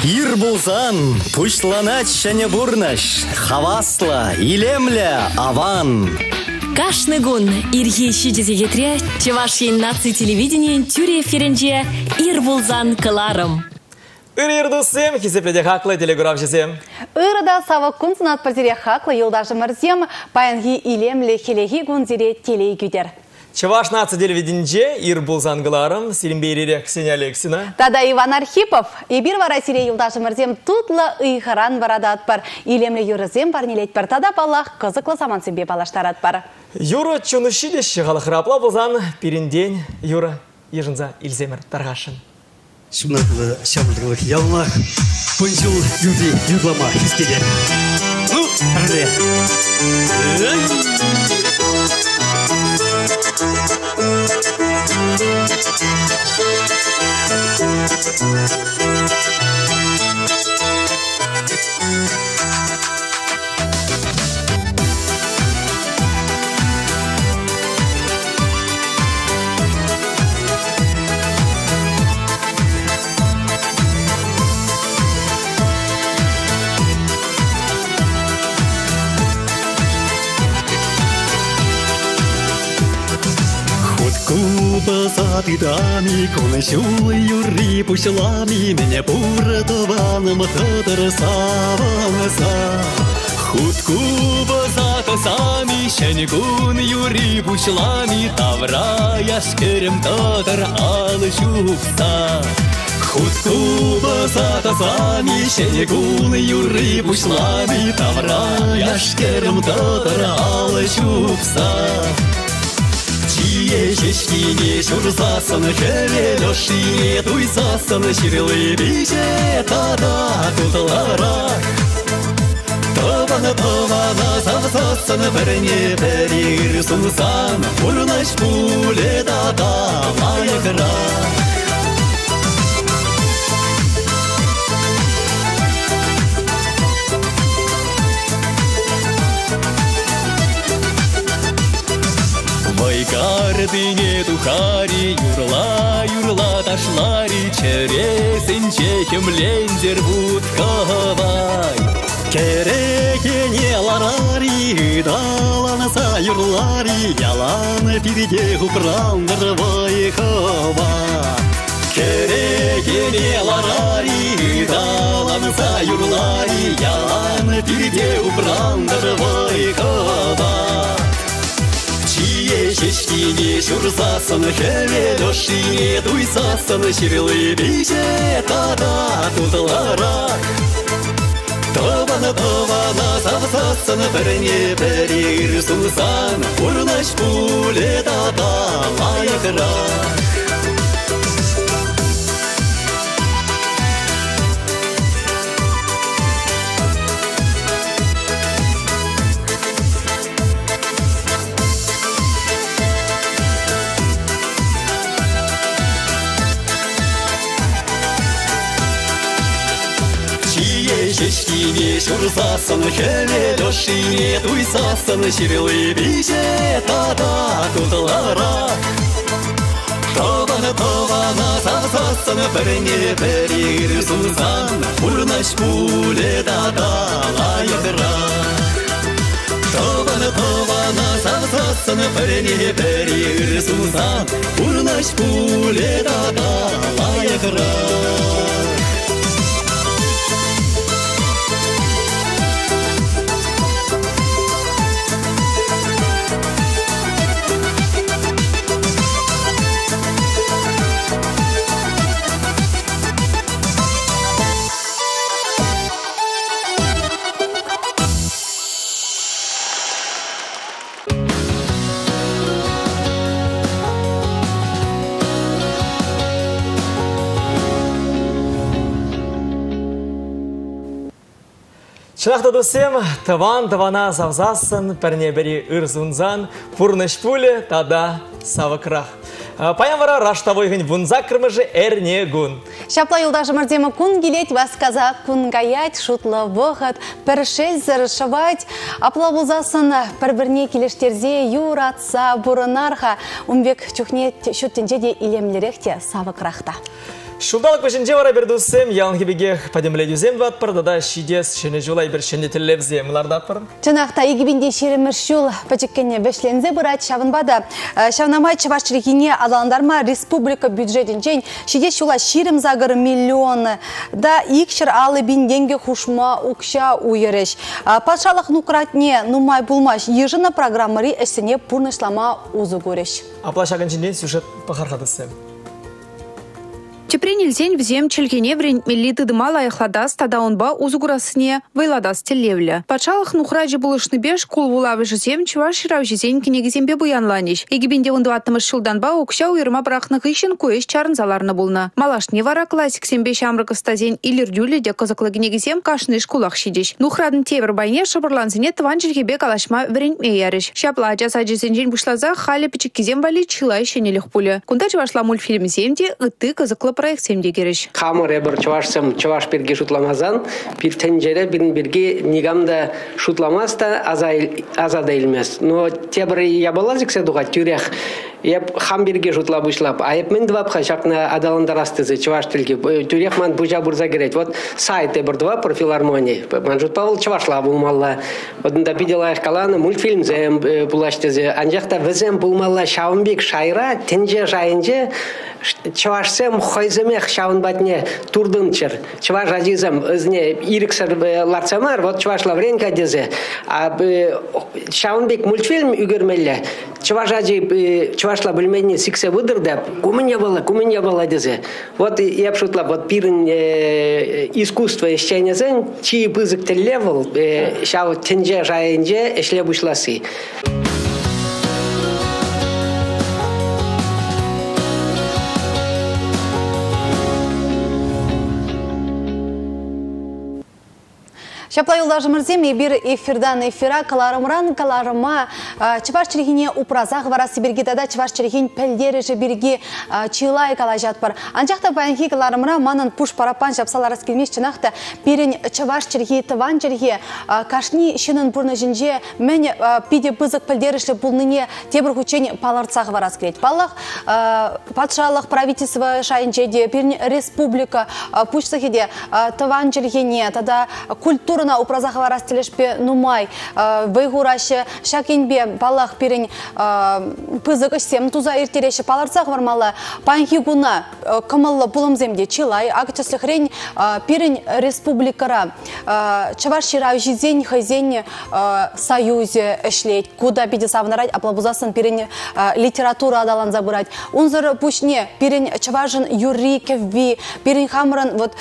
Ир булзан, пушланач шәне бурнаш, хавасла, илемля, аван. Кашны гун ирхи шидезегетре Чевашин наци телевидение тюре ференже ир булзан кыларым. Ирдусем, хизепледе хаклы телеграф жесем. Ирда сава кунцнат парзире хаклы елдажы мырзем, паянги илемле хелеги гунзире телей гюдер. Чеваш наци телевиденже ир булзан кыларым, Силимбейрире Ксения Алексина. Тада Иван Архипов, и бир варасире елдажы мырзем тутла ыйхаран барадат пар, илемле юрызем парнелет пар, тада балах кызыклы саман себе балаштарат пар. Юра чунышидеш галахрапла булзан, пирендень, Юра, ежинза Ильземер Таргашин. Шумнатлы шамлдылык ялмах, пунчул юди юдлама хискеде. Ну, арде. Посадидами, кончулы юри пушлами, меня пуратованным тодор саванаса. Хутку посадасами, щенегун юри пушлами, тавра яшкерем тодор алышукса. Хутку посадасами, щенегун юри пушлами, тавра яшкерем тодор алышукса. Ешечкине шурсасын, хевелешине туйсасын, ширилы бише тада тутыларак. Тована савсасын, бірне бірір сунсан, урнаш пуле тада лайықрак. Кардыне тухари, юрла ташлари, чересінче хемлендер будкавай. Керекене ларари, даланса юрлари, ялан пиде хупрандыр вайхава. Керекене ларари, даланса юрлари, ялан пиде хупрандыр вайхава. Ешечкине шурсасын, хевелешине туйсасын, ширилы бише тада тутыларак. Тована савсасын, бірне бірір сунсан, урнаш пуле тада лайықрак. Ешечкине шурсасын, хевелешине туйсасын, ширилы бише тада тутыларак. Тована савсасын, бірне бірір сунсан, урнаш пуле тада лайықрак. Тована савсасын, бірне бірір сунсан, урнаш пуле тада лайықрак. Шынақта досем, тавана завзасын, пәрне бәрі үрзунзан, пурныш пуле тада савықрақ. Паян вара раштавойғын вунза кірміжі әрне гун. Шапла юлдажы мырдемі күн келет, васказа күн гаять, шутлы вғыт, піршел зіршывать, апла бұлзасын бір-бірне келештерзе юратса бұрынарға, умбек чухне шүттенже де илемлеректе савықрақта. Шулдалық бішінже вара бердусым, ялын кебеге падемледюзем ват пырды да шидес, шені жолай бір шені тіллевзе, мұларды атпырын? Чынақта егібінде шеремір шул пачеккене бешлензе бұрат шавынбада. Шавнамай чывашчылығыне аландарма республика бюджетін жен шидес шула шерім зағыр миллионы да икшір алы бінденге хушма укша уйырыш. Патшалық нұқратне нумай булмаш ежіна программари әсіне пұрнышлама узы көріш. Аплашағын жінден сюжет пахархадысы. Чепрен илзен взем челгене врен миллиты дыма лайықладас тадаунба узугурасыне вайладас телевлі. Патшалық нухраджи булышны беш кул вулавы жызем чуваш ширау жызен кенегізембе буянланеш. Егібенде 10-20 жылданба окша уйырма брақнық ишін көеш чарынзаларны булна. Малашне вара классик сембе шамрыкы стазен илердюлі де кызықлы кенегізем кашныш кулақ шидеш. Нухрадын тевір байне шыбырланзыне тыван жиргебе калашма врен мейярыш. Шапла жаса жызенжен бушлаза халі пичеккезем вали чилай шенелік пулі. Кунда чувашла мультфильм земде ыты кызықлы проект семде кереш. Хамыр бір чуваш берге шутламазан, бір тенжере бірге нигамда шутламаста азада илмес. Но те бір ябалазик седуға тюрях, еп хам берге шутла бұшлап, айып мен двапха шақна адаландар астызы чуваш тілге. Тюрях ман бұжа бұрза керет. Вот сайты бір два про филармонии. Ман жутпавыл чувашла бұлмалла. Одында биделайық каланы мультфильм зем бұлаштызы. Анжақта візем бұлмалла шауынбек шайра, тенже жайынже чувашсем хойземех шаунбатне турдынчыр. Чуваш азизам өзне ириксер ларцамар, вот чуваш лавренка дезе. А шаунбек мультфильм үгермелле. Чуваш ази чувашла бөлменне сиксе выдырды, кумыня была дезе. Вот я пшутла, вот пирин искусство ещенезен, чьи пызык теллевел, шау тенже жайынже эшле бушласы. Шапла юлдажымырзем ебір эфирдан эфира каларыма чываш чиргине упразақ вара сибиргидада чываш чиргин пәлдережі бірге чилай кала жатпар. Анжақта баянхи каларымра манын пуш парапан жапсаларас келмеш чынақта берін чываш чирги тыван чирги кашни шынын бұрны жінже мен пиде бызық пәлдережі бұлныне тебір хүчен паларцақ варас келет. Палық патшалық правительство шайынчеде берін республика пушсахеде тыван чиргине тада культура на упразах варас телешпе нумай вайгураше шакинбе балах перень пызык сем туза иртереше паларцах вармала панхи гуна камалла булымземде чилай агчаслы хрень перень республикара чаваш ширау жизнь хозяин союзе эшлеть куда биде савнарать аплабузасын перень литература адалан забырать унзыр пушне перень чаважын юри кевви перень хамран вот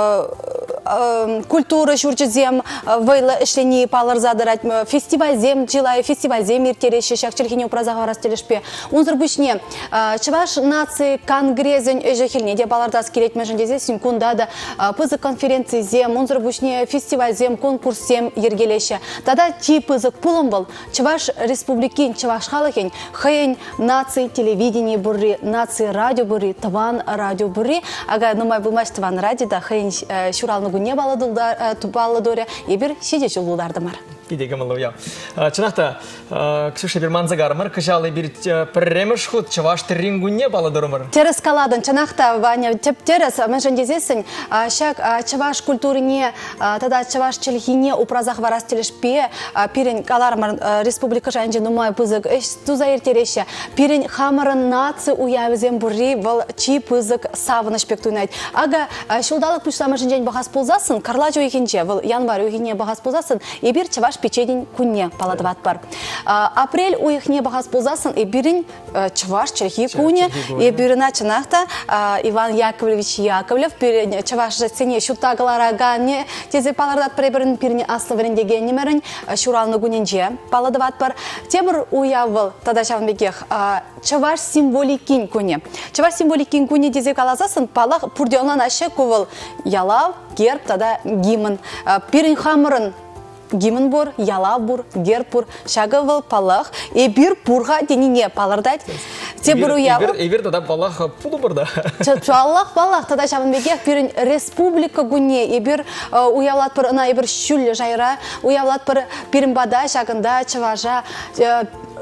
культура шурчезем вайлы эшлени палар задырать фестиваль зем жилай фестиваль зем иртереше шакчерхине упразага растелешпе унзыр бушне чаваш нации конгрезен эжехилне де палардас керет межендезе синкунда да пызык конференции зем унзыр бушне фестиваль зем конкурс зем ергелеше тада ти пызык пулым был чаваш республикин чаваш халыхен хейн нации телевидение бурри нации радио бурри таван радио бурри ага нумай булмаш таван радио да хейн шуралны гуне баладоре ебір шеде жолударды мар. Идеге мылу я. Чынақта, Ксюша бір манзагарымыр, кыжалы бір пірреміш худ, чаваш тіррингуне баладырымыр. Терес каладын, чынақта, Ваня, терес, мәжін дезесін, шак чаваш культурине, тада чаваш челхине упразақ варас телешпе, пирен каларымыр республика жайынже нумай пызык, туза ертереше, пирен хамырын нации уявызен бурри, вал чи пызык савыныш пектуйнайд. Ага, шулдалық пүшла мәжін жайын бағас пулзасын, карлажу екенже, вал январь уйхине бағас пулзасын, ебір чаваш печеден күнне паладыват бар. Апрель уйхне бағас пулзасын, ебірін чаваш черхи күне, ебіріна чынақта Иван Яковлевич Яковлев, чаваш сене шутағылара ғане, тезе палардат пребірін піріне аслы верендеге немерін шуралны күненже паладыват бар. Темір уявыл, тада шавынбекех, чаваш символикин күне. Чаваш символикин күне тезе калазасын, палақ пұрдеонлан ашы көвіл ялав, герб, тада гимн. Пірін хамырын гимн бур, яла бур, герб бур, шагывыл палах, бир пурға деніне палырдайд. Те буру явы. Эбир тада палах пулу бурда. Чаллах палах, тада шавынбеге пирин республика гуне, бир уявлат пыр, ына бир шүлі жайра, уявлат пыр пирин бада, шагында, чаважа,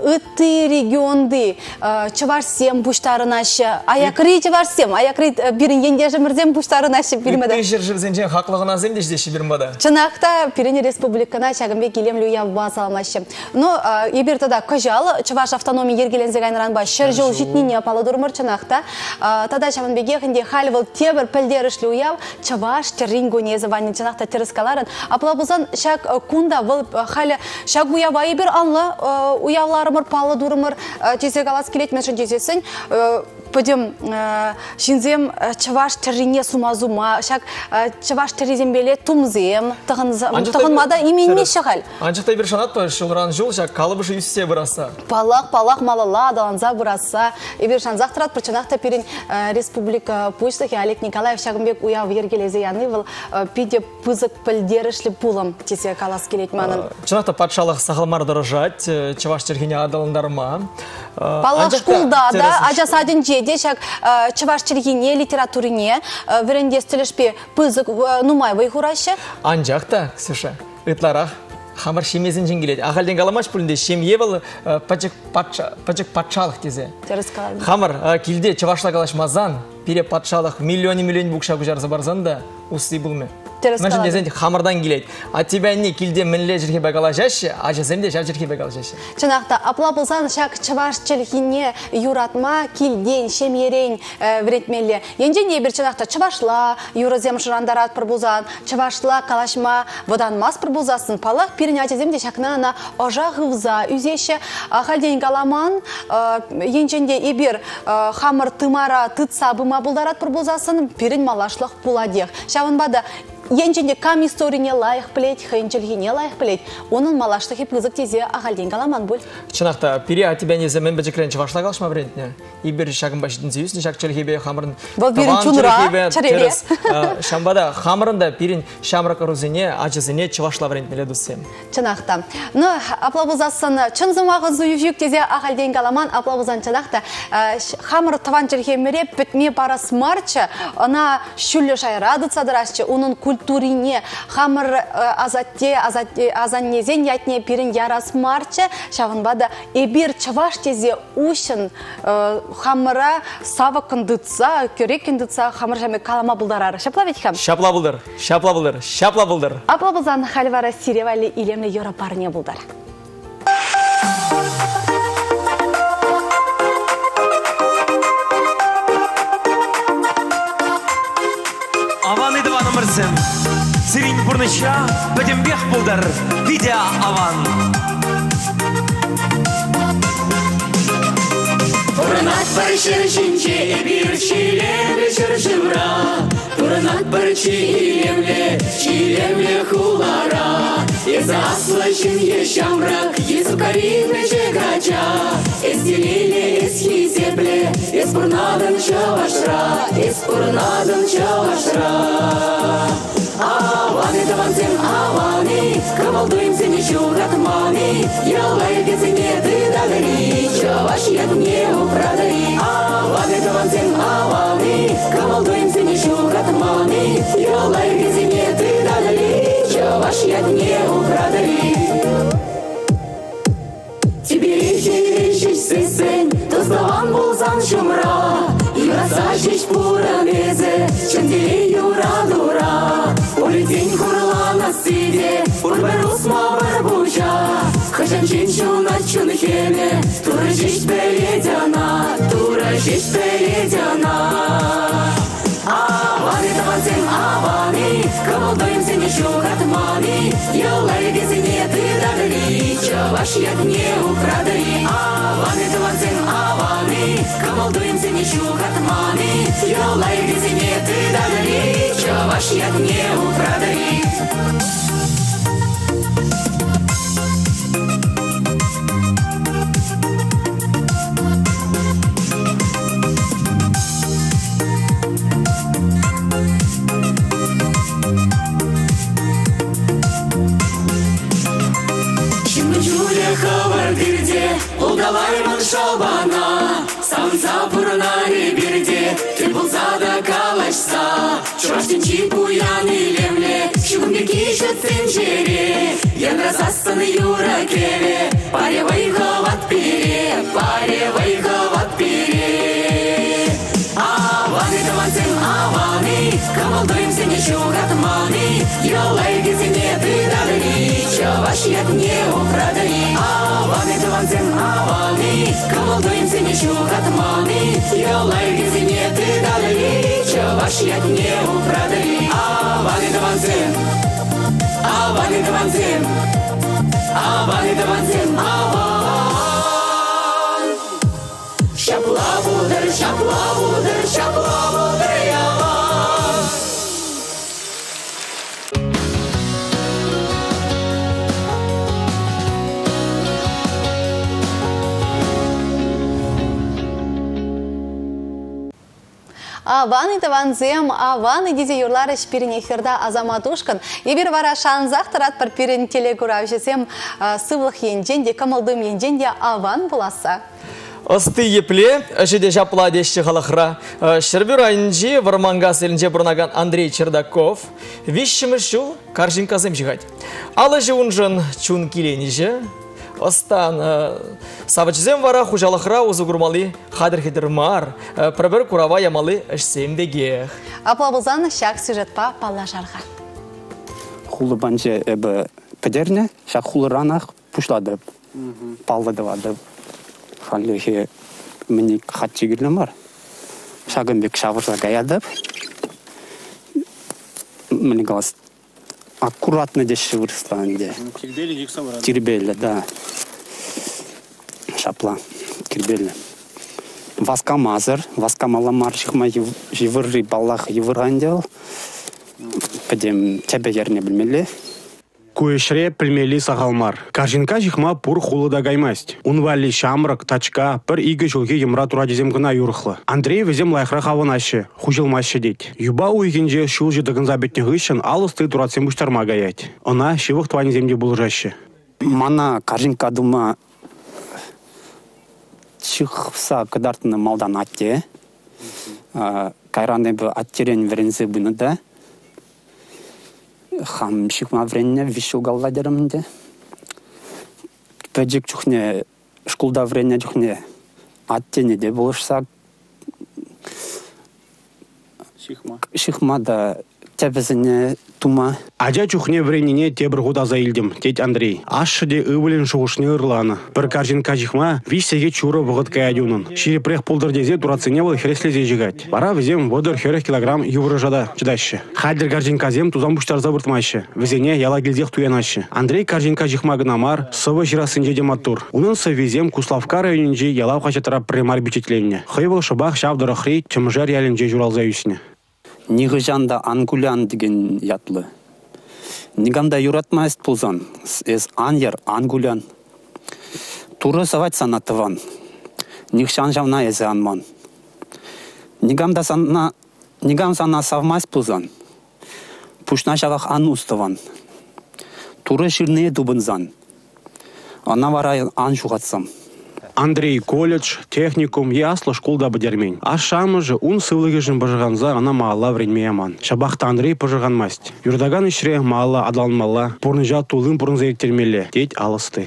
ытты регионды чаварсем буштарынашы, аякри чаварсем, аякри бирин ендежімірден буштарынашы білмеді. Ытты жер хақлығына земдешдеші бірмеді. Чынақта Пирин республикана чагымбек елемлю явба салмашы. Но ебертада кажал, чаваш автономия ергелензег айнаранба шыр жол житнине палы дұрмыр чынақта. Тада чамынбеге хінде халвыл тебір пілдерішлі уяв, чаваш террингу незыванын чынақта теріскаларын. Аплабузан шак кунда выл халі шак уява ебер анлы уявларымыр палы дұрмыр тезек алас келетмешін тезесін. Пойдем шинзем чаваш террине сумазума, шак чаваш терризем беле тумзем, тағынмада именне шағал. Анчықтай бір шанат па, шылыран жол, шак қалыбышы үссе бұраса. Палақ малала, даланза бұраса. Ебір шанзақ тұрат, бірчанақта перін республика почтахи Олег Николаев шағымбек уяв ергелезе яны был пиде пызық пілдерішлі пулым тесе қалас келет манын. Чанақта патшалық сағылмар дұрыжат, чаваш тергене адалындарма. Палақ шкулда да, ажасадын жеде, шак чаваш тергене литературине, верендестілішпе пызық нумай вайхурашы. Анжақта, Ксюша, ытларақ хамыр шемезін жеңгеледі. Ағалден қаламаш бүлінде шем евыл пачық патшалық дезе. Хамыр келде чавашла қалашмазан, пере патшалық миллионы бұқша бұжарзы барзан да, ұсы бұлме. Мәшін дезен хамырдан келейді. А тебя не келде мінле жерге бәгала жашы, а жазем де жав жерге бәгала жашы. Чынақта, апла болсан шак чаваш челхине юратма келден, шемерен вретмелі. Енжен не бір чынақта чавашла, юразем шырандарат пырбузан, чавашла калашма водан мас пырбузасын. Палақ періне атезем де шакнана ожа ғывза, үзеші халден галаман, енженде ебір хамыр тымара тытса бұма бұлдарат пырбузасын, перін малашлық бұладех. Шавынбада енженде кам историне лайық білет, хайынчылгене лайық білет. Оның малаштығы пызық тезе ағалден қаламан бұл. Чынақта, пере атебе незе мен бәжекірен чавашла қалышма бірентіне. Ибір шағын башыдың зейусіне шақ чөлгебе қамырын. Бұл бірін чунра, чареле. Шамбада қамырында бірін шамрак арузыне, ажызыне чавашла бірентіне дұсем. Чынақта. Ну, аплабузасын чынзымағы зүйүжік тезе ағалден қаламан, аплабузан чынақта. Қамыр таван чөлгемере бітме барас марчы, она шүлі шайрады цадырашчы, оның культурине хамыр азаннезен ятне пирин ярас марчы шавынбада эбир чаваш тезе ушын хамыра сава кындытса, көре кындытса хамыр жаме калама бұлдарары. Шапла ведь хам? Шапла бұлдар, шапла бұлдар, шапла бұлдар. Апла бұлзан хальвара сиревали илемлі еропарне бұлдар. Сирин бурныча, бәдем бех бұлдар, видео аван. Туранат бар шыршынче, бір чилемле шыршывра. Туранат бар чилемле хулара. Еза аслачын ешамрак, езу каримле чегача. Эс делиле, эс хизебле, эс бурнадын чавашра, эс бурнадын чавашра. Аваны даванцем аваны, кавалдуем сені чуратманы, ялай кезіне ты дагали, чаваш ядне управдари. Аваны даванцем аваны, кавалдуем сені чуратманы, ялай кезіне ты дагали, чаваш ядне управдари. Тебе речь сесен, тоздаван болзан шумра, юраса жеш пуранезе, чанделе юра дура. Улетень курла на сиде, урберус мавр буча. Хашан чинчу на чунхене, тура жеш передяна, тура жеш передяна. Аваны даванцем аваны, кавалдуем сені чуратманы, ялай кезіне ты дагали, чаваш ядне украдари. Аваны даванцем аваны, кавалдуем сені чуратманы, ялай кезіне ты дагали, чаваш ядне украдари. Улдалаймын шалбана, самса пурнари берде, ты булзада калашса. Чуаштен буяны лемле, шугумбеки шутсен жере, ян разастаны юра кеве, паревай хават пире. шуратманы, елай гизине тыдали, чаваш як не украдали. Аваны таванзем аваны, кымылдыйм сене шуратманы, елай гизине тыдали, чаваш як не украдали. Аваны таванзем, аваны таванзем, аваны таванзем, аван. Шаплавудыр, шаплавудыр, шаплавудыр, яван. Аваны таванзем, аваны дизе юрлары шпирин эфирда Азаматушкан. Ебір вара шанзақ тарат бір пирин телегурав жесем сывлық енжен де, камылдым енжен де аван буласа. Осты епле, жеде жапла дешті қалықра. Шербір айынжи варманға селінже бұрнаган Андрей Чердаков. Вишшіміз жыл каржинказым жығад. Алы жуын жын чун келені жы. Остан савачызем вара хужалықра узы күрмалы қадыр хедір мар. Пробір курава ямалы ішсем деге. Аплабылзан шақ сюжетпа палла жарға. Хулы банче әбі пәдерне, шақ хулы ранақ пұшладып, палладывадып. Халлихе мне хатчигирне бар. Шагымбек шавырса гаядып. Мне глаз аккуратно деші вырысланде. Кирбелі, да. Шапла, кирбелі. Васкамазыр, васкамаламар шықма живырри баллах евырандел. Пәдем тебе ерне білмелі. Куешре пілмелі сағалмар. Каржинка жихма пұр хулыда гаймасть. Унвали шамрак, тачка, бір игі жылғы емра тура дезем гына юрықлы. Андрей везем лайқра хаванашы, хужылмашы дейд. Юба уйгенже шул жидығын забетне ғышын алысты туратсен бұштарма гаять. Она шивық туани земде бұлжашы. Мана каржинка дума чықса кыдартыны малдан атте. Кайраны бі аттерен верензі бұныда. Хам шикма вренне вишу галладерымде. Пәджік чухне шкулда вренне чухне аттене де болышса. Шикма да тәбізіне тума. Ажа чухне вренне те бір ғуда заилдім, тет Андрей. Ашы де өвілін шуғышны ырланы. Бір каржинка жихма висеге чуры бұғыт каядюнын. Ширепрех пулдыр дезе турацыне бол хереслезе жигать. Бара візем водыр херек килограмм ювры жада чыдашы. Хадер каржинка зем тузам бұштар забыртмашы. Візене яла гелзех туянашы. Андрей каржинка жихма гынамар сывы жирасынже дематтур. Унын сывезем Куславка районинже ялау қачатыра примар бичетленне. Хыйвыл шыбақ шавдыры хри чымжар ялінже журалза үсіне. Нигыжанда ангулян деген ятлы. Нигамда юратмайст пулзан. Эс аньер ангулян. Туры савать санатыван. Нихшан жавна эзе анман. Нигам сана савмайст пулзан. Пушна жавах ан устыван. Туры ширнее дубынзан. Ана вара ан жуғатсам. Андрей колледж, техникум, яслы школда бідермен. Ашамы же ун сывлығы жын бажығанза ана маалла вренме яман. Шабақты Андрей пожыған масть. Юрдаган ішре маалла адалынмалла, порныжа тулын порын зайектермелі, тет алысты.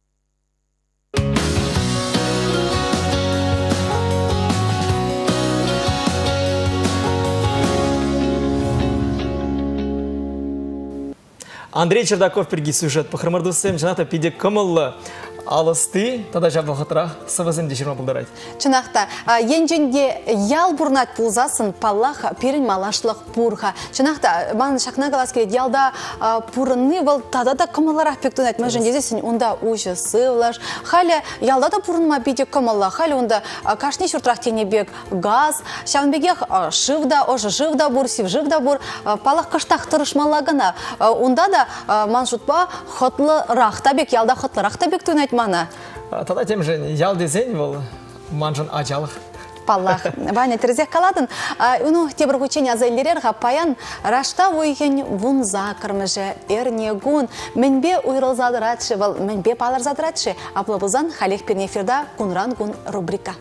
Андрей Чердаков перги сюжет пахрамардусем, жаната пиде кымыллы алысты, тада жабығытыра сывызымде жирма бұлдарайды. Чынақта, енженде ял бұрнат пулзасын паллах перін малашлық бұрға. Чынақта, маңын шақна қалас кереді, ялда бұрынны бұл тада да кымылар аппектун әтмі жөндезесін, онда ұжы сывлаш. Халі ялда да бұрынма биде кымылла, халі онда кашни шұртрақ тенебек газ, шавынбегех шывда, ожы жывда бұр, сив жывда бұр, паллах кыштақ тұрышмалағына. Онда да ман жұтпа хотлы рақтабек, ялда хотлы рақтабек түн мана. Тада тем же ял дезен был манжан ажалық. Паллах. Ваня, терезех каладын. Уну тебір күчен азайлерерға паян рашта ойген вун закырмыжы, эрнегун. Менбе уйрылзадыратшы, менбе паларзадыратшы. Аплабызан халех пернеферда кунран гун рубрика.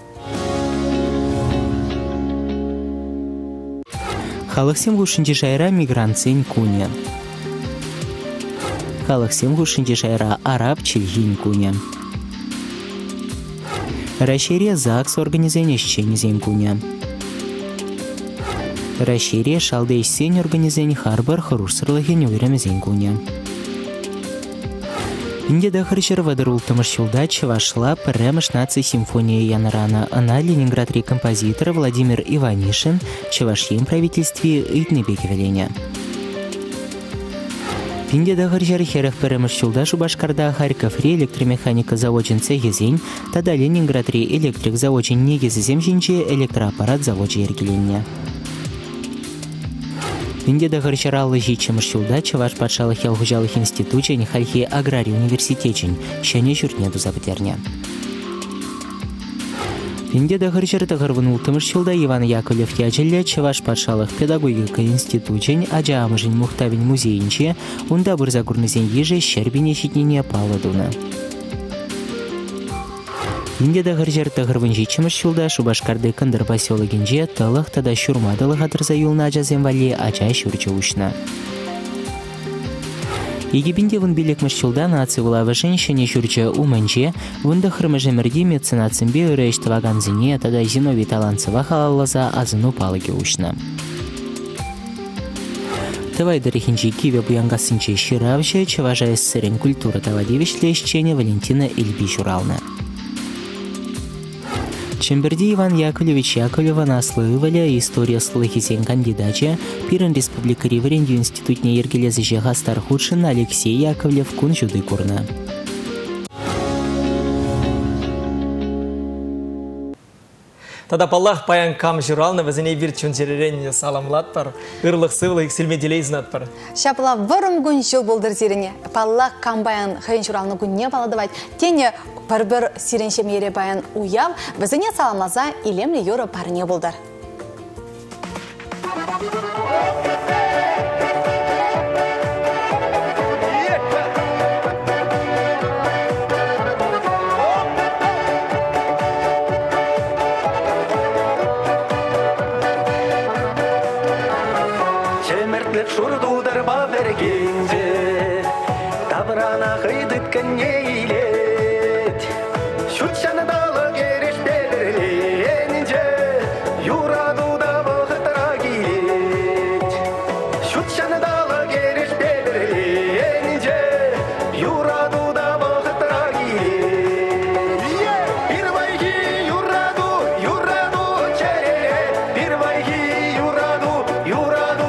Халықсем ғушынде жайра мигрантсен куня. Халықсем ғушынде жайра араб чилгин куня. Рашире ЗАГС организенешчен зем куня. Рашире шалдей сень организен харбар хорусырлыхен уйрамезен куня. Инде дахарчар вадарул тамашчулда чавашла премеш нации симфония янрана. Она ленинградский композитор Владимир Иванишин чавашьем правительстве итнебеки веления. Инде дахарчар херах премешчулда Шубашкарда Харьковри электромеханика заводен цехизень, тада Ленинградри электрик заводен негизизем жинче электроаппарат заводе ергеленне. Инде дахарчаралы жичемшчулда чаваш патшалых ялгужалых институчен хальхи аграрий университечен, шәне жүртне дузапытерне. Инде дахарчар тахарванул тымышчулда Иван Яковлев тяжелле чаваш патшалых педагогика институчен ажа амыжын мухтавин музейнче, унда бұрзагурнызен еже шербине щитнине паладуна. Инде дахарчар тахарван жичемшчулда Шубашкарды кындыр поселогенже тылых тада шурмадылых атырза юлна ажазен вали ача шурчы ушна. Егибинде вон билекмышчулда наци вулавы женщине шурчы уманче, вунда хырмыжемерди меценатсынбе ырыштываганзине тада Зиновий Таланцева халаллаза азыну палыге ушна. Тавайдарихинчи киве буянгасынче ширавче чаважа СССРин культура тавадевишле ищене Валентина Ильбищурална. Чемберди Иван Яковлевич Яковлева наслывали история слыхизен кандидача, пирен республикари варенью институтне ергелезы жега стархудшин Алексей Яковлев кун жуды курна. Тада паллах паян кам журалны вазіне бір чунчереренне саламлат бар, ырлық сывлы иксілмеделей знат бар. Шапла вырым күн жыл болдыр зирене, паллах кам баян хайын журалны күнне баладывайт, тене бір сиреншем ере баян уяв, вазіне саламлаза илемлі юры парне болдар. Шурдудар бабергенде, табрана хыйдыт кенейлет. Шутчаны далы кереш белерленде, юрадуда бахытра келет. Шутчаны далы кереш белерленде, юрадуда бахытра келет. Бирвайги юраду, юраду черере, бирвайги юраду, юраду.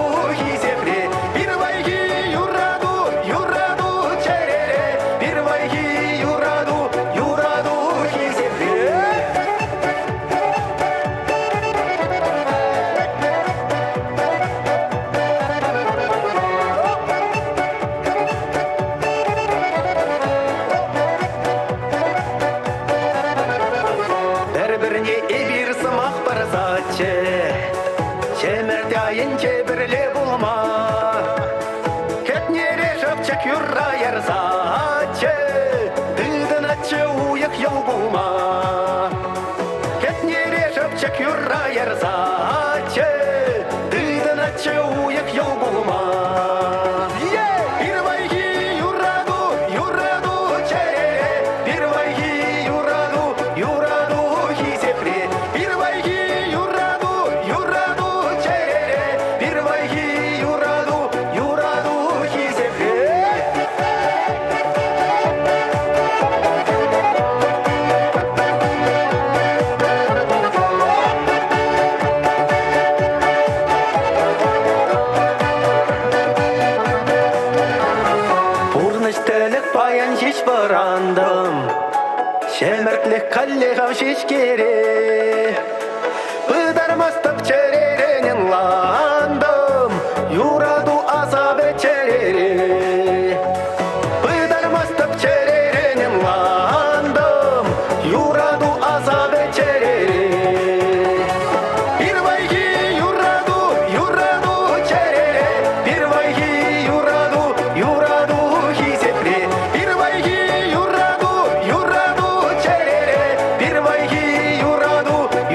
Şemertlik kalleğam şişkere Pıdarmastap çererenin landım Yuradu azabe çerere Pıdarmastap çererenin landım Yuradu azabe çerere Bir vaygi yuradu, yuradu çerere Bir vaygi yuradu, yuradu hizepre Bir vaygi yuradu, yuradu çerere Bir vaygi yuradu,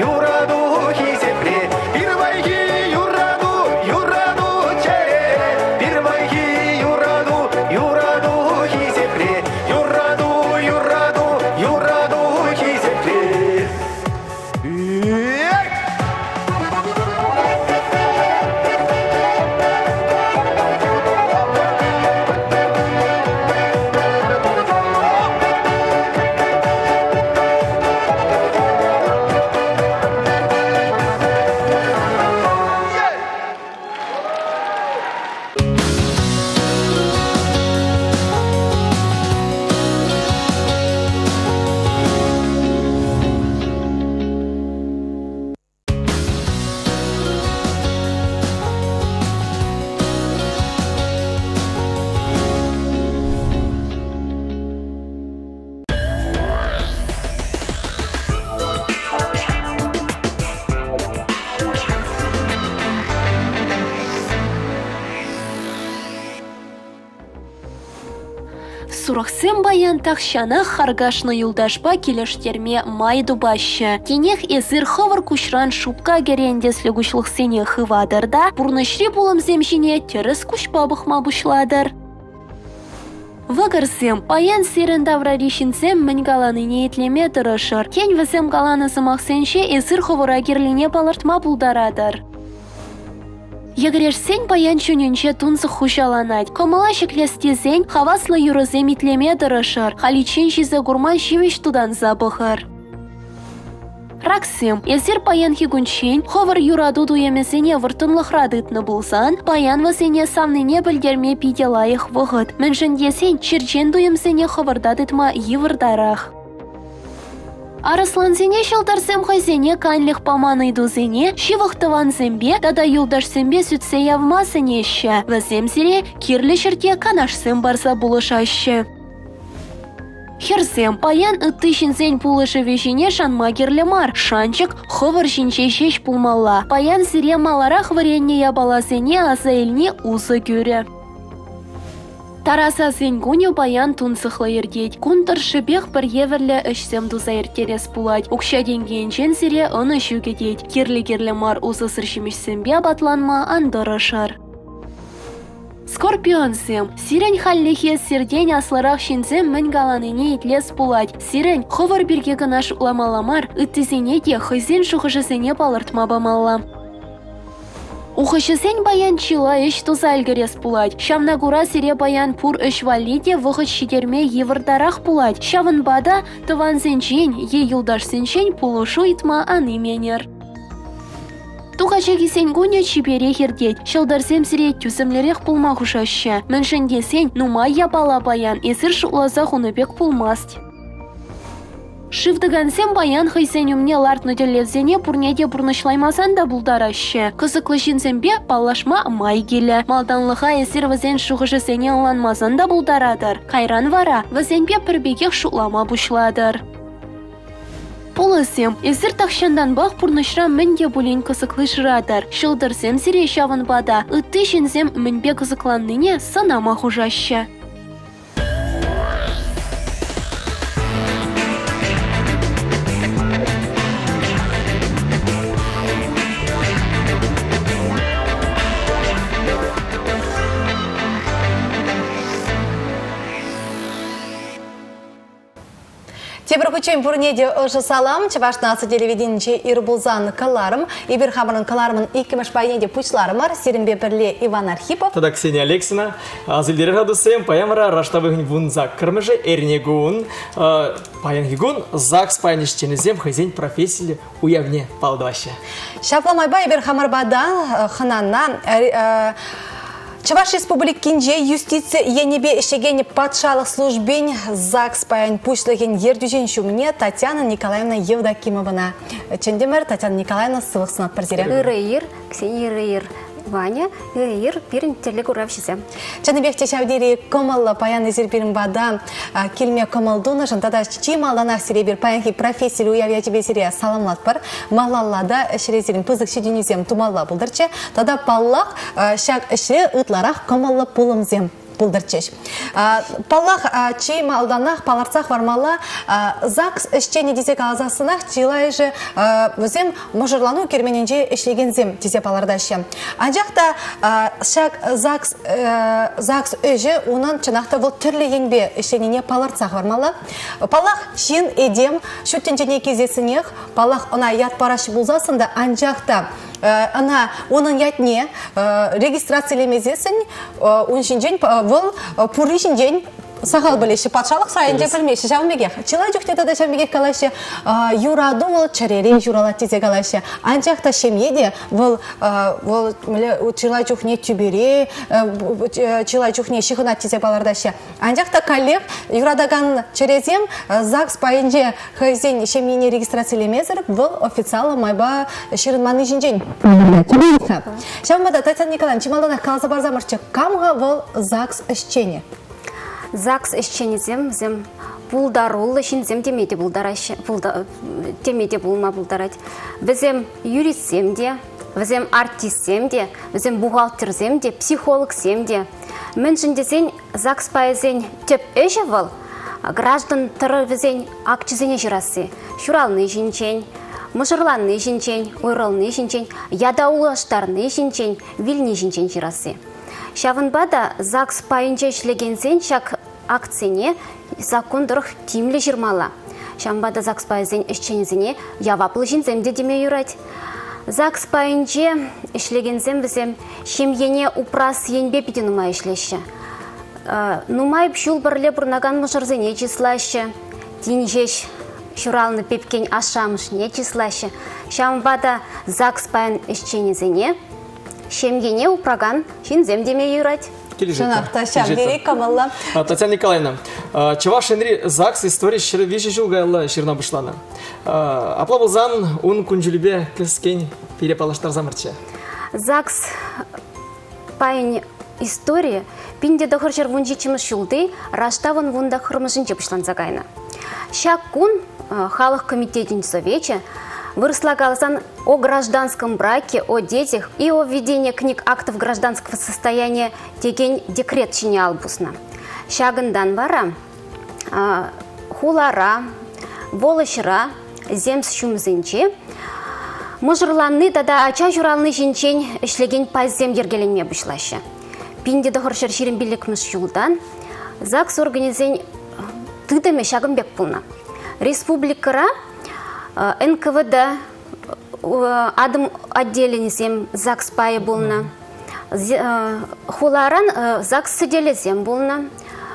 Сурахсем баян тахшана харгашны юлдашпа келештерме майду башы. Кенех эзір хавар кушран шупка герендес легушлық сене хывадырда, бурнышри булым земшине терес кушпа бұхма бушладыр. Вагарсем, паян сирен давраришинсем мінгаланы неетлеме тұрышыр. Кен візем галаны зымақсенше эзір хавара герлине балыртма бұлдарадыр. Егерешсен паян чүнінше тунсы хушаланать. Комала шеклестезен хаваслы юрызем итлеме тұрышыр. Халичен жизы гурман шивиш тудан забығыр. Раксем, эсер паян хигунчен, ховар юраду дуемесене выртынлықрадытны булсан, паян васене самныне білдерме пиде лайық вғыт. Міншін десен, черчен дуемсене ховардадытма евырдарах. Арыслансене шылдарсем хайзене канлих паманы дузене, шивықтыван зембе, тада юлдашсембе сүтсе явмасыне ше. Вазем зире, кирлі шырте канашсем барса булышашы. Херсем, паян ыттышинсен пулышы вешіне шанма керлемар. Шанчык ховар шинче шеш пулмалла. Паян зире маларах варенне ябаласене азаэльне узы көрі. Тараса зенгуню паян тунсықлы ердет. Кунтыр шыбех бір еверлі үшсем дуза ертерес пулать. Укша денгенчен зире ыны шүгедет. Керлі мар узы сыршымешсембе батланма андырышыр. Скорпионсем. Сирен халлихе сирден асларах шинзем мін галаныне итлес пулать. Сирен ховар бірге гынаш уламаламар, ыттызене де хызен шухышысене палыртма бамалла. Ухышысен баян чила еш туза әлгірес пулать. Шамнагура сире баян пур үш валиде вғыш шидерме евырдарах пулать. Шавын бада тыван зенчен, е юлдаш зенчен пулушу итма аныменер. Тухача кисен гуня чипере хердет. Шылдарсем сире тюсемлерех пулма хушашы. Міншін десен нума ябала баян, эсір шулаза хуныбек пулмаст. Шивдыгансем баян хайсен умне лартны делевзене пурнеде пурнышлаймасан да булдарашы. Кызыклы шинсембе палашма май келі. Малданлыға эсір візен шуғышысене аланмасан да булдарадыр. Кайран вара, візенбе пірбекех шулама бушладыр. Полысем, эсір тақшандан бақ пурнышра мінге бұлен кызыклы жырадыр. Шылдырсем сире шавын бада, ытты шинсем мінбе кызыкланныне санама хужашы. Тебір күчен бұрнеде ұшы салам, Чавашнасы телевиденче Ирбулзан каларым, Ибір хамырын каларымын икіміш байнеде пучларымар, Серімбе бірле Иван Архипов. Тада Ксения Алексина, азылдері радусем, паямыра раштавығын вунза кірміжі әрнегуын, паянгигун ЗАГС паяныштенізем хызен профессиялі уявне палдывашы. Шапламайба Ибір хамырбада хананна Чаваш Республикинже юстиция енебе ішегені патшалық службен ЗАГС паян пучлыген ердюжен шуміне Татьяна Николаевна Евдокимовна. Чендемер Татьяна Николаевна сывықсынат бірзерек. Ирейір, Ксения Ирейір. Ваня, Ирейір, пирін терлік ұрапшысы. Чаныбекте шавдері комалла паян езір бірін бада келме комалдуны жантада чималданақ сиребір паянхи профессиялы уявия тебе сирия саламлат бар. Малаллада шірезерін пызық шеденізем тумалла бұлдырчы. Тада паллақ шак іші ұтларақ комалла пулымзем. Пулдырчеш. Паллах чейма алданах паларцах вармала ЗАГС ішчені дезек алзасынах чилайжы өзем мұжырлану кермененже ішлегензем дезе палардашы. Анжақта шак ЗАГС өжі онын чынақта бұл түрлі енбе ішленіне паларцах вармала. Паллах шин едем шүттенжене кезесінех паллах она ят парашы бұлзасында анжақта она onun ятне регистрациялемезесін уншинжен бұл пуришинжен сахал білеші патшалық сайынже білмеші жауымбеге. Чилай жүктеді да жауымбеге қалашы юраду ол чаререн журалат тезе қалашы. Анжақта шемеде бұл чилай жүхне түбере, чилай жүхне шиғынат тезе балардашы. Анжақта коллег юрадаган чарезем ЗАГС пайынже хайзен шемене регистрациялемезір бұл официалы майба шырынманы жинжен. Жауымбада Татьяна Николаевна, чималдана қалза барзамырчы, камға бұл ЗАГС ішчене? ЗАГС ішченізем, зем пулдарулы шинзем темеде пулдарашы, темеде пулма пулдарать. Візем юристсем де, візем артистсем де, візем бухгалтерсем де, психологсем де, Міншіндесен ЗАГС пайызен теп әші бұл, граждан тұрывызен акчызене жырасы, шуралны жинчен, мұжырланны жинчен, ойралны жинчен, ядаулаштарны жинчен, вилні жинчен жырасы. Шавынбада ЗАГС пайынча ішлегенсен шак акцияне закон дұрық тимлі жырмала. Шамбада ЗАГС пайызен ішченізіне яваплы жинземде деме юрать. ЗАГС пайынче ішлегенсен бізем шемьене упрас енбе пиде нумай ішлеші. Нумай пшул бірле бұрнаган мұжырзене числашы, тинжеш шуралны пепкен ашамыш не числашы. Шамбада ЗАГС пайын ішченізіне шемьене упраган жинземдеме юрать. Татьяна Николаевна, Чаваш Энри ЗАГС история шыры виші жылғайлы шырна бұшланы. Апла болзан, он күнжілібе кіскен перепалаштар замырчы. ЗАГС пайын история пинде дохыр жыр вунжичіміз шулды, раштавын вунда хырмышынчы бұшлан загайна. Шак кун халық комитетін совече вырослагалсан о гражданском браке, о детях и о введении книг актов гражданского состояния деген декрет чине албусна. Шагындан бара хулара, волышыра, земс шумзынче, мұжырланны тада ача журалны жинчен ішлеген пайзем ергеленме бұшлашы. Пинде дұғыршыр шерін білікміш юлдан, ЗАГС организен тыдаме шагынбек пулна. Республикара НКВД адым отделенесем ЗАГС пайы болна. Хуларан ЗАГС сыделезем болна.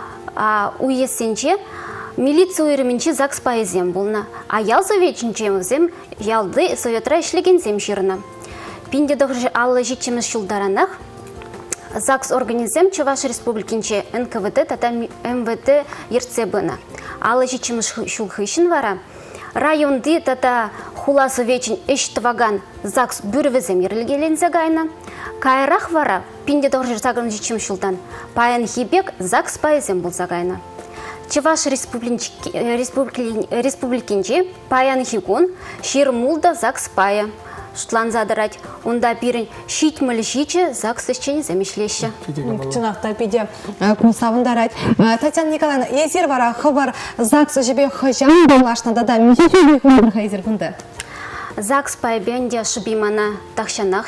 Уесенче милиция уйрымынче ЗАГС пайызем болна. А ял советчинчемізем ялды советра ішлегензем жирна. Пинде дұғыржы аллы жетчеміз шулдаранах ЗАГС организем Чуваш республикинче НКВД тата МВД ерцебына. Аллы жетчеміз шулхышын вара. Районды тата хуласы вечін эштіваган ЗАГС бүрвізем ерлгелен загайна. Кайрах вара пинде дұғыржыр загын жетчем шулдан. Паян хибек ЗАГС пайызем бұл загайна. Чуваш республикинче паян хигун ширмулда ЗАГС пая. Шутлан задырать, онда пирен шитмілі жиче ЗАГС ішчені замешлеші. Чынақта пиде күнсавындарать. Татьяна Николаевна, езір вара хыбар ЗАГС жібе хыжан болашна дада мехе хыбар хайзір күнді? ЗАГС пайбенде шыбимана тақшанақ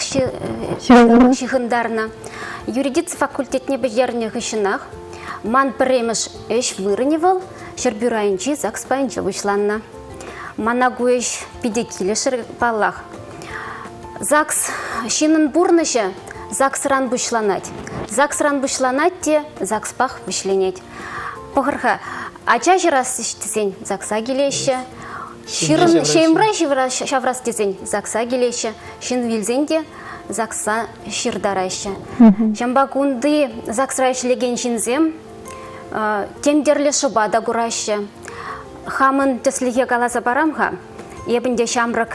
шихындарна. Юридиция факультетне бежерне хышынақ. Ман премеш эш вырыневал, шербюрайынчи ЗАГС пайынчы вышланна. Манагуэш пиде килешір баллах. ЗАГС шинын бурнышы ЗАГС-ран бұшланать. ЗАГС-ран бұшланать те ЗАГС-пах вышленеть. Похырха, ача жырас іштесен ЗАГС-а келеші. Шемра шаврас тезен ЗАГС-а келеші. Шын вилзенде ЗАГС-а шырдарайшы. Жамба күнді ЗАГС-ра ішлеген шинзем темдерлі шыбада күрайшы. Хамын төсліге қаласа барамға, ебінде шамрак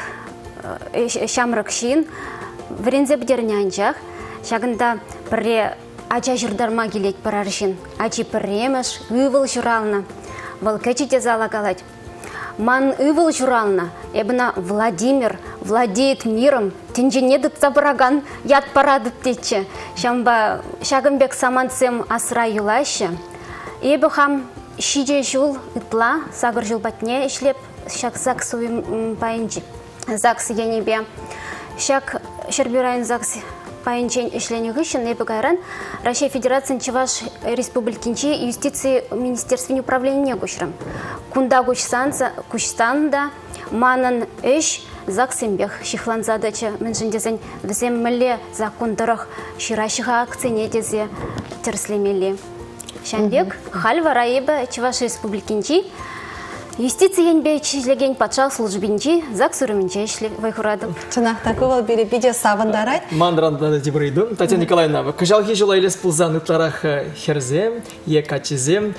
шин, врензе бдернянчах, шагында пре ача жырдарма келет параршин, ачи премеш, ывыл журална, волкачите залагалать. Ман ывыл журална, ебна Владимир владеет миром, тенженедык забраган, яд парадып тече, шамба шагымбек саманцем асра юлайшы, ебі хам шиде жул ытла, сагыр жул батне ишлеп, шак ЗАГС пайынчик. ЗАГС енебе. Шак шербюрайын ЗАГС пайынчен ішлене ғышын ебі гайран Россия Федерациян Чуваш Республикинче юстиции министерствен управления гушрам. Кунда гушстанда манын эш ЗАГС ембех шихлан задача менжіндезен візем мүлі закондырық ширашыға акцияне дезе терслемелі. Шанбек хал вара ебі Чуваш Республикинче юстиция енбе чишлеген патша службинчи ЗАГС үрімінче ішлі вайхурадым. Чынақта көбіл бері биде савындарай. Мандранда дебрейдун. Татьяна Николаевна, кажалхи жылайлес пулзан ытларах херзем, е качизем,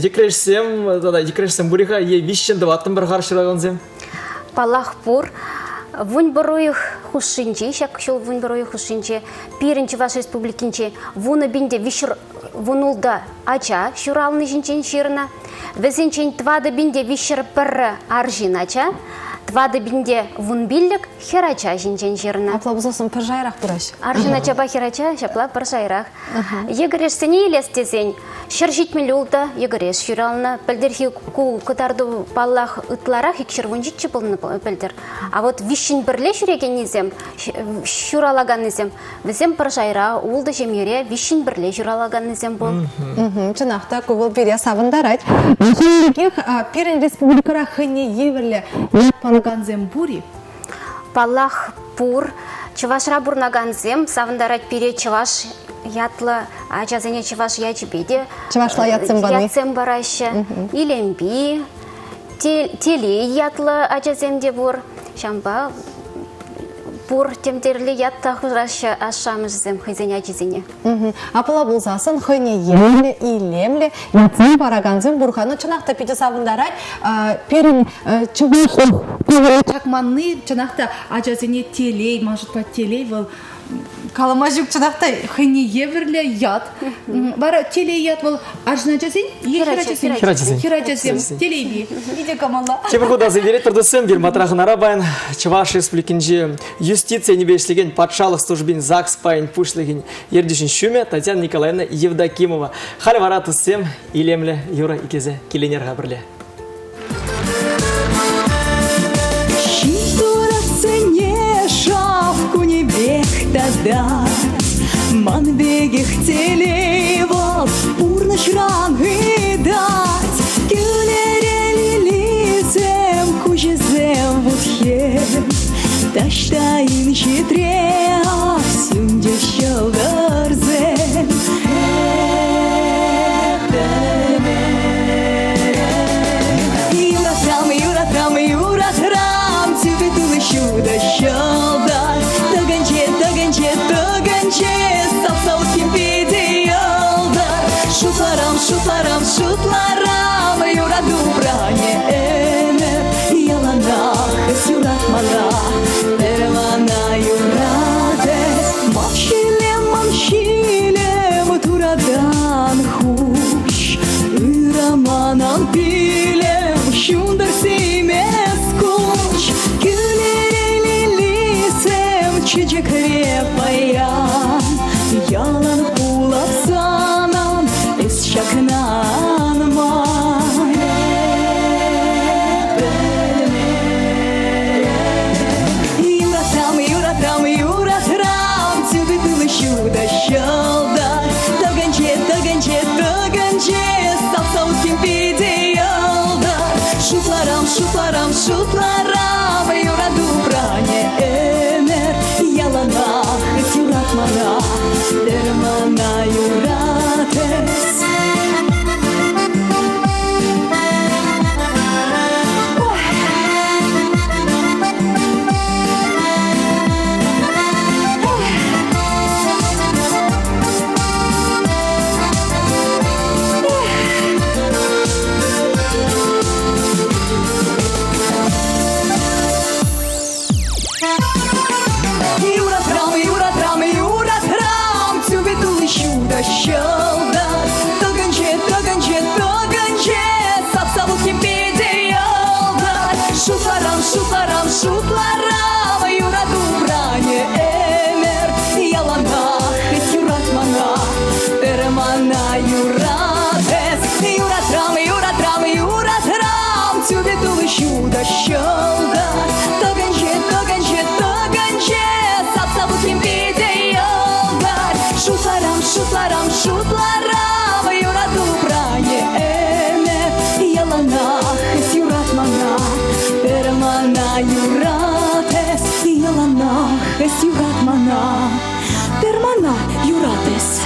екрешсем буриха, е вишченді ваттым бір қаршырағынзем. Палах пур. Вунь боруих хушинчи, шак шел вунь боруих хушинчи, пиринчи ваш республикинчи, вуна бинде вишр вунулда ача, шуралны жинчен ширна, везенчен твада бинде вишр пр аржин ача, твады бинде вунбиллик херача жинчен жерна. Аплабузосын пыржайрақ бұраш. Аржына чаба херача, шапла пыржайрақ. Егереш сене елестезен, шыр житмелі улда егереш жүралына, пілдерхи ку кытарды баллах ытларах икшірвун житчі бұлны пілдер. А вот вишін бірле жүреген незем, шуралаган незем, візем пыржайра, улды жемере вишін бірле шуралаган незем бұл. Чынақта көбіл бере сабындар айт. Перін республикара хыне еверлі палганзем бури? Паллах бур, чывашра бурнаганзем, савындарать пере чываш ятлы, ажазене чываш ячбеде. Чывашла ятсем баны? Ятсем барашы, илемби, теле ятлы ажаземде бур, шамба бур темдерлі ятта хырашы ашамызем хызене ажазене. Апыла болсасын хыне еверлі, илемлі, ятсем бараганзем бурханы чынақта педе савындар айт. Перін чываш чакманны чынақта ажазене телей, может па телей был. Каламажук чынақта хыне еверлі ят. Бара телей ят был ажна жазен? Херачасен. Телейби. Иде камалла. Чебіргуда заберет тұрдысын бір матрағын арабайын. Чываш республикинже юстиция небешлеген патшалық службин ЗАГС пайын пушлеген ердішін шуме Татьяна Николаевна Евдокимова. Халі вара тұсым илемлі юра икезе келенерға бірле. Ман бегих телевал, урныш раны дать, Кюлерели лицем, кужезем вутхем, Таштайын щитреа, сюнде щелдарзем. Юратрам, юратрам, тебе тулы щуда щелдар, Сапсаутkin pidi yolda Şutlaram Yuradu branye ene Yalana kız yuratmana Dermana yurates Manşile Turadan huş Üramanan pilem Şundur simes kuş Gülereli lisem Çiçek repayan Yalan ulapsanan es şaknanma Yuratram Тебе тылышу да щалдар Таганче Сапсаутkin pidi yolдар Şutlaram Yuraду branye ener Yalana kız yuratmana Dermana yurates Щалдар, Таганче, Сапсаутkin pidi yolдар Şutlaram Yuraду branye ener Yalana kız yuratmana Dermana yurates Yuratram Тебе тулышу да щалдар Таганче, Сапсаутkin pidi yolдар Şutlaram Yuraду branye ener Yalana kız yuratmana Dermana yurates Yalana kız yuratmana Dermana yurates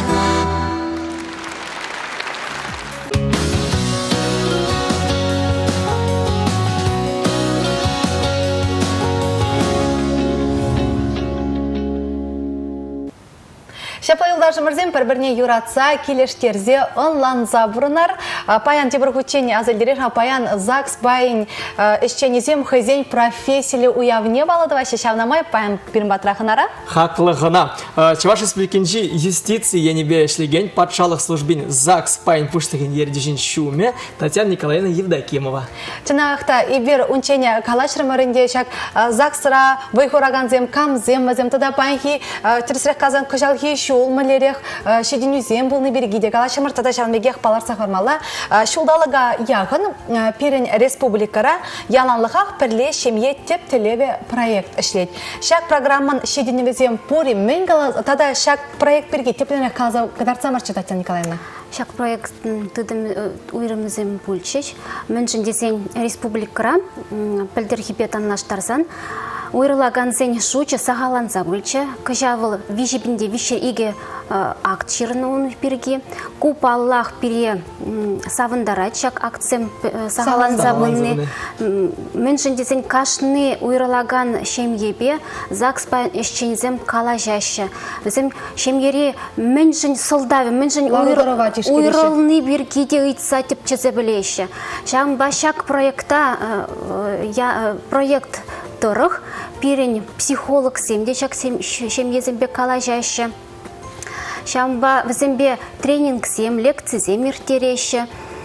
Шапайылдашы мұрзен бір-біріне юратса, келештерзе онланза бұрынар. Паян тебір хүтчені азылдерер, паян ЗАГС байын ішченезем хызен профессиялы уявне балады ваше шавнамай паян бірін батырақынара? Хақлығына. Чаваш республикенжі юстиции янебе ішлеген патшалық службин ЗАГС байын пұштығын ердежін шуме Татьяна Николаевна Евдокимова. Чынақта ибер унчене калашырмарынде шак ЗАГС-ра вайхораганзем камзем тада паян Тересірек казан күжалхи шул мүлерек шеденюзем болны бергейде. Калашымыр тада шанбегех балар сақырмала. Шулдалыға яғын перін республикара яланлыға пірле шемье теп-телеве проект ішлет. Шак программын шеденюзем пори менгала тада шак проект берге теплене қалзау қадарцамырчы Татьяна Николаевна. Шак проекттың түдім уйрымызем пульчеш. Мүншін десен республикара пілдер хипетан наштарсан. Уйрылаган сен шучы сағаланса бүлчі. Күжавыл вишебінде више иге акт шырыны берге. Куп Аллах пере савындарат шак акцем сағаланса бүліне. Мүншін десен кашны уйрылаган шемьебе ЗАГС байын ішчензем кала жашы. Бізім шемьере мүншін сылдавы, мүншін уйрылны бергеде ұйтса тепчезе білеші. Шағын башак проекта проект тұрық, перен психолог семде шак шемьезембе кала жашы. Шамба візембе тренинг сем, лекция зем ертереші.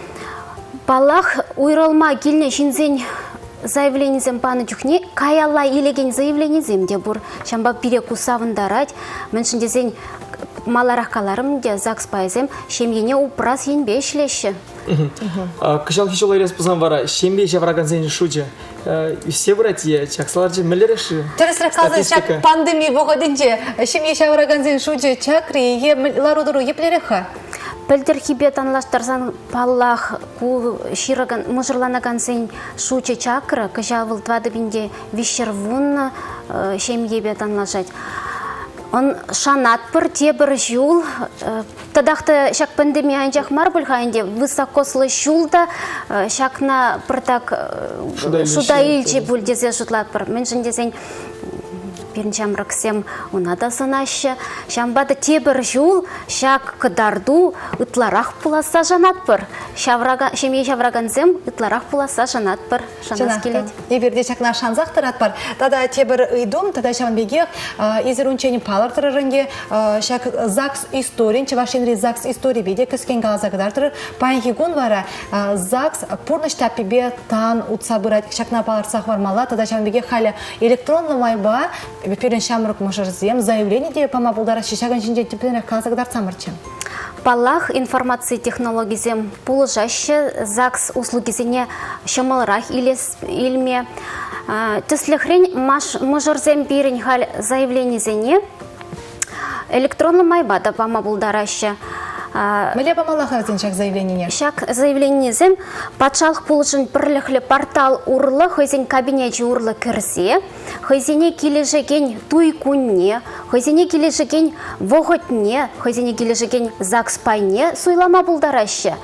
Балах уйралма келіне жинзен заявление зем паны жүхне, каялла елеген заявление земде бұр. Шамба пире кусавындарад, мүншін дезен малараққаларым де ЗАГС байзем шемьене упрас енбе ішлеші. Кышал хишолай респузан вара, шембе жавраган зен шучы. Все братья, чаксалар же мілеріші. Тересірі қазы чак пандемия бұғадынже, шемье жавраган зен шучы чакри, ларудыру еплеріға? Пілдер хибет анлаштарсан паллах ку шираган мұжырланаган зен шучы чакры, кыжавыл твадыбінде вишервун шемье анлашать. Он шанат пыр тебір жул, тадақты шак пандемия анжақ мар бұлғайынде высокослы жулда шакна пыртак шудайылче бүлдезе жұтлат пыр. Мен жындезен бірінші амрықсем онада санашы. Шамбады тебір жул шак кыдарду ытларақ пуласа жанат пыр. Шемей шавраганзем ытларақ пуласа жанат пыр. Жанас келет. Еберде шакна шанзақ тұрат пыр. Тада тебір ыйдум, тада шаман бегех езір үнчені палар тұрырынге шак ЗАГС историн, чевашенри ЗАГС истории беде кіскен ғалаза қыдар тұрыр. Пайхигун вара ЗАГС пурныш тапибе тан утса бұрат шакна палар сақ вармала. Тада шаман бегех халі электронны майба перен шамрық мұшырзем, заявление де пама бұлдара шешаган жинде тепленер қалаза қыдар самырчы. Паллах информации технологизем пулыжаще ЗАГС услугизене шамалрах илме. Тісліхрен мұжырзем берін хал заявление зене электронны майбада пама бұлдараще. Міле памалаға зен заявление? Шак заявление зем патшалық пулышын бірліхлі портал урлы, хойзен кабинеті урлы кірсе, хойзене кележеген туй күнне, хойзене кележеген вғытне, хойзене кележеген ЗАГС пайне суйлама бұлдарашы.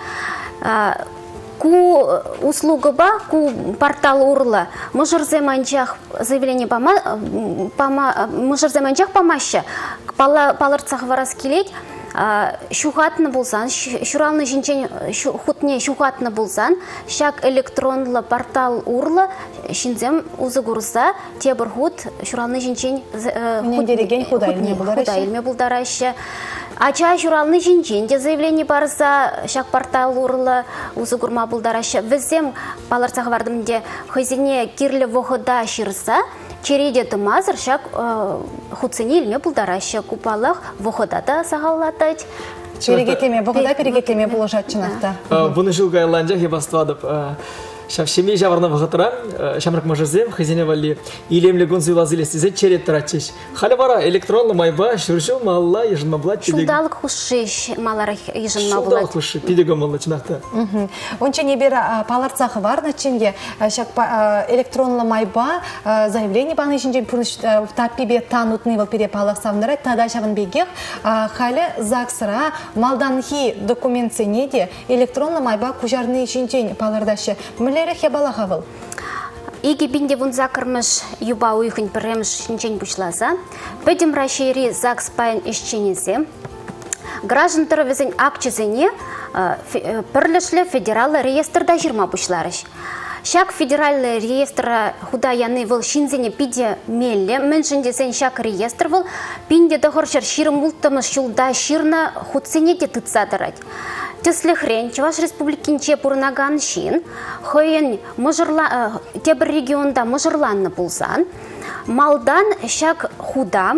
Ку услуга ба, ку портал урлы, мұжырзем анчақ заявление мұжырзем анчақ памашы, палырцақ варас келет, шухатны болсан, шуралны жинчен хутне шухатны болсан, шак электронлы портал урлы, шинзем узы гурса, тебір хут шуралны жинчен худайлме бұлдарашы. Ача шуралны жинчен де заявление барса, шак портал урлы узы гурма бұлдарашы. Візем баларсақ бардымде хызіне кирлі вғыда шырса, череде тымазыр шак худсыне илме бұлдарашы купалақ вғыдада сағалатать. Перегетеме, вғыда перегетеме бұлышат чынақта. Бұны жылға айланжақ ебастывадып. Шемей жаварна вғытыра, шамрак мажазем, хазине вали, илемле гонзы лазилестезе черет тарачеш. Халі бара электронлы майба, шүршіл малла, ежінма бұлат. Шулдалық хұшыш маларах ежінма бұлат. Шулдалық хұшы, пидегі малла чынақта. Онче небер паларцақы бар начинде, электронлы майба, заявление баны ішінде таппебе танутны вал пере палақ савындырай, тада шавын бегех, халі ЗАГСыра малданхи документсе неде электронлы майба күжарны ішінде палардашы. Мілерек ебала қавыл? Иги бинде вун закырмыш юба уйхын піремш шинчен бушласа, пөдім рашери ЗАГС паян ишченизе, граждан тұрывызын акчызыне пірлішлі федералы реестрда жирма бушларыш. Шак федеральный реестр худа яны выл шинзене пиде мелле, мэншінде сен шак реестр выл, пинде дохоршар ширым ултымыз шулда ширна худсене де тыцадырать. Тесле хрен, Чуваш республикинче пурнаган шин, хойен тебір регионда мыжырланны булсан, малдан шак худа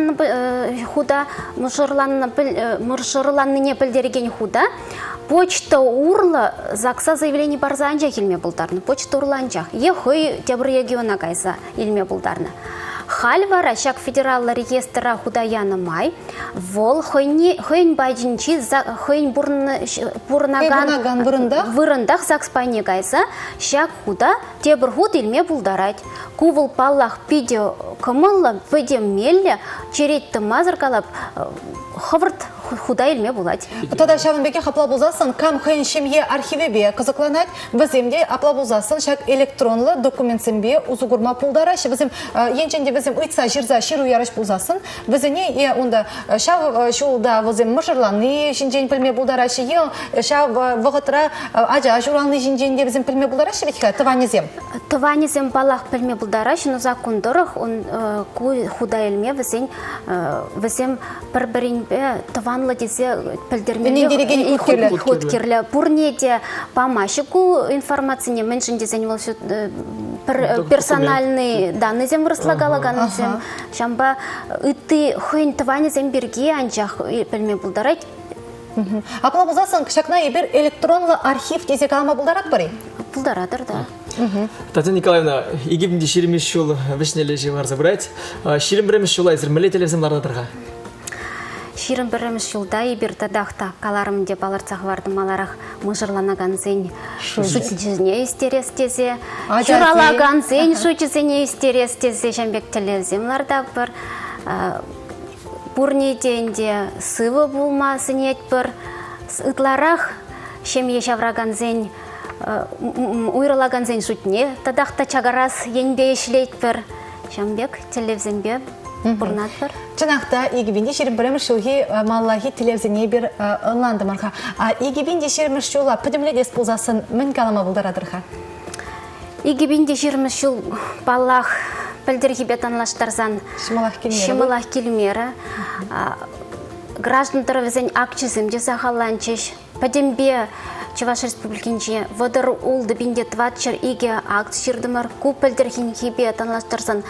мыжырланны не пілдереген худа, почта урла закса заявление барзанча келме булдарны, почта урланчах, хой тебір региона кайса елме булдарны. Хальвара шак федералла реестра худаяны май, вол хойн байджинчи хойн бурнаган вырындах закспайне гайса, шак худа тебір худ илме булдарать. Кувыл паллах пиде кымылла пидем мелле, черетті мазыркалап, хывырт худа илме булать. Тогда шавынбеке хапла булзасын, кам хойн шемье архивебе кызыкланать, біземде апла булзасын, шак электронлы документсембе узугурма пулдарашы, бізем енченде бізем ұйтса жирза ширу ярыш булзасын, бізене онда шав шулда бізем мыжырланы жинжен пілме булдарашы, шав вғытра ажа журалны жинженде бізем пілме булдарашы, бетіка, тыванезем? Тыванезем балақ пілме булдарашы, но закондырық, он худа илме бізем бір-бірінбе тыванлы дезе пілдермелі хуткерлі. Бурнеде памашыку информацияне меншін дезен персональный данный зем вырыслагалаган зем. Шамба үтті хойн тыванезем берге анчах пілме булдарать. Апла бұлзасын кішакна ебір электронлы архив дезе калама бұлдарат бары? Бұлдарадыр, да. Татьяна Николаевна, египінде шеремеш жол вишнелі жевар забрать. Шерем біремеш жол айзыр, мүлі телевізім лардадырға? Шерем біремеш жолда ебір тадақта каларым деп алырцақ варды маларақ мұжырланаган зен шутжізіне истерестезе, жыралаган зен шутжізіне истерестезе, жәмбек телевізім ларда бір. Бурнеденде сывы булмасын етпір, ытларақ шемье шавраган зен, уйралаган зен шутне, тадақта чагарас енбе ешлейтпір, шамбек телевизенбе бурнатпір. Чынақта егібінде шерім біріміш жылғы маллахи телевизене бір ұнланды марха. Егібінде шеріміш жылға пөдімледес бұлзасын мін калама бұлдарадырға? Егібінде шеріміш жыл баллах пілдіргі бетанлаштарзан шымылах келмері. Граждан тұрывызен акчызымде сағаланчыш. Пәдембе Чуваш республикинче вадар улды бінде тватчыр иге акт шырдымар. Көп пілдірген хебе танлаштарзан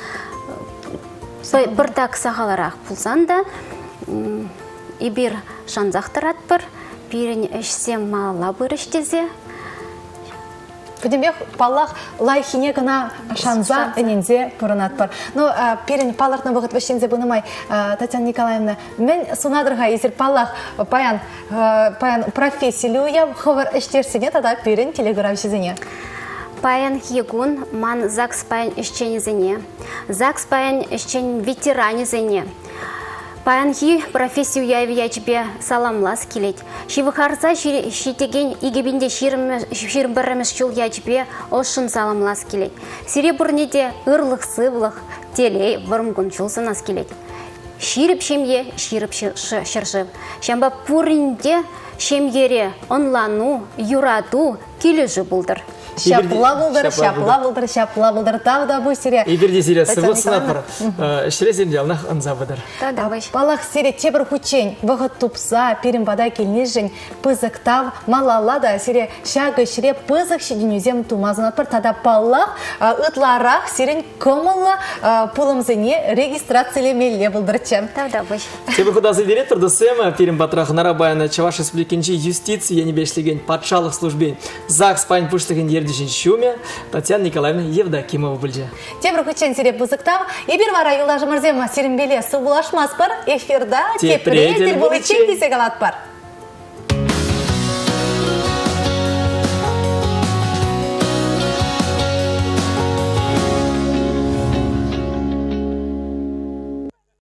бірдак сағаларақ пулсан да. Ибір шанзақтырат бір. Бірін ішсем мала бұрыштезе. Пөдембек паллах лайхине гына шанза энензе пұрынат бар. Но перен паллахна бұғыт вәшензе бұнымай, Татьяна Николаевна, мен сунадырға езір паллах паян профессиялы уя ховар іштерсене, тада перен телеграф жезене. Паян хегун ман ЗАГС паян ішченезене, ЗАГС паян ішчен ветеранезене. Паянхи профессию яйвячбе саламлас келет. Шивыхарса шитеген игебінде ширбіріміз шул ячбе ошын саламлас келет. Серебрнеде ырлық сывлық телей вырмгун чулсынас келет. Ширіп шемье, ширіп шыршып. Шамба пуринде шемьере онлану, юрату кележі бұлдыр. Шапла бұлдыр, тағы да бұл серия. Иберде серия сывылсына пыр. Шіресемде алнақ ынза бұдыр. Балақ серия тебір хүчен, бұғы тупса, перін бада келнежін, пызықтав, малалада серия шағы шіре пызық шеденюзем тумазына пыр. Тада балақ ұтларақ серін көмілі пұлымзыне регистрациялемелі бұлдырчы. Тебір құдасы директор дұсыма перін батырақ нарабайына Чуваш республикинче юстиция енебешлеген патшалық службен ЗАГС пайн пұштығын ердешін шуме Татьяна Николаевна Евдокимова білже. Тебір күтчен сереп бұзықтав, ебір вара юлажы мұрзема серімбеле сұбылашмас бар, эфирда тепіредер бұл ичек десек алат бар.